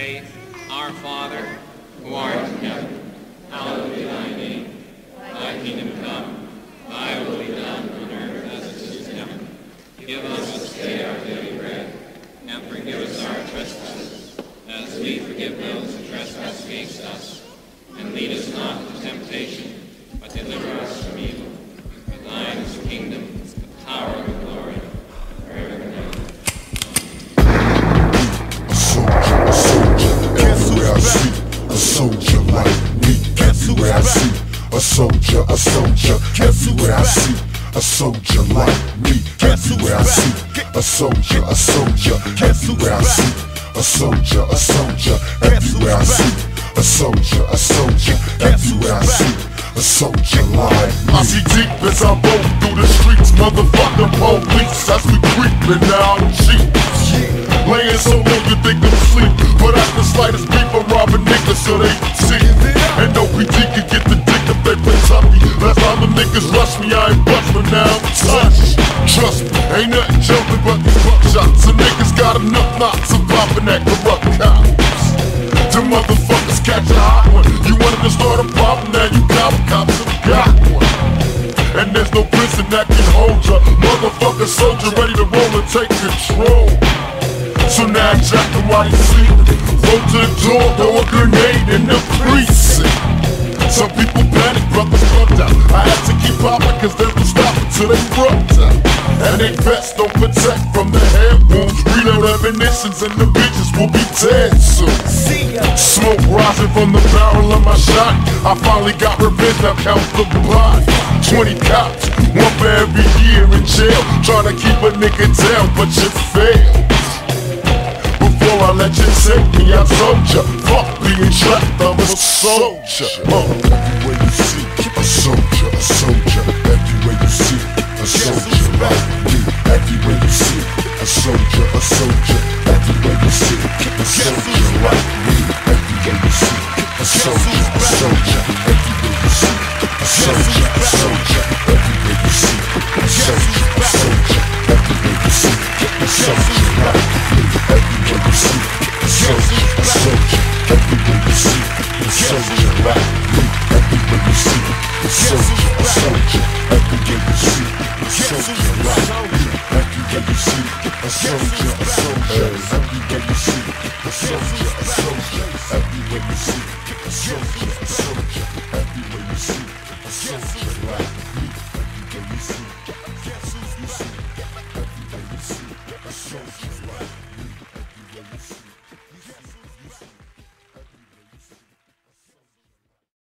pray, Our Father, who art in heaven, hallowed be thy name. Thy kingdom come, thy will be done on earth as it is in heaven. Give us this day our daily bread, and forgive us our trespasses, as we forgive those who trespass against us. And lead us not into temptation, but deliver us from evil. For thine is the kingdom, the power, and the glory, forever and ever. Everywhere I see a soldier like me. Everywhere I see a soldier, everywhere I see a soldier like me. Everywhere I see a soldier, everywhere I see a soldier, everywhere I see a soldier, everywhere I see a soldier like me. I see deep as I roll through the streets, motherfucking police as we creeping down the Jeeps. Laying so low you think I'm asleep, but at the slightest beef I'm robbing niggas so they can see. And no PD can get the dick if they play toughy. Last time the niggas rush me, I ain't bust, but now I'm touched. Trust me, ain't nothing jumping but these buckshots. Some niggas got enough knots of popping that corrupt cops. Them motherfuckers catch a hot one. You wanted to start a problem, now you got cops have got one. And there's no prison that can hold ya. Motherfucker soldier ready to roll and take control. So now exactly why you see roll to the door, throw a grenade in the precinct. Some people panic, brothers bugged out. I had to keep popping cause they don't stop until they rubbed out. And they vests don't protect from the hand wounds. Reload ammunitions and the bitches will be dead soon. Smoke rising from the barrel of my shot. I finally got revenge, now count the body. 20 cops, one for every year in jail. Trying to keep a nigga down, but you failed. Before I let you take me, I told ya, fuck being trapped, I'm a soldier. Everywhere you see a soldier, everywhere you see a soldier like me. Everywhere you see a soldier, everywhere you see a soldier like me. Everywhere you see a soldier, everywhere you see a soldier, everywhere you see a soldier, everywhere you see a soldier like me. Everywhere you see a soldier, everywhere you see a soldier like me. Everywhere you see a soldier, everywhere you see a soldier like me. Everywhere you see a soldier, everywhere you see a soldier, everywhere you see a soldier, everywhere you see a soldier like me. Everywhere you see a soldier like me. Everywhere you see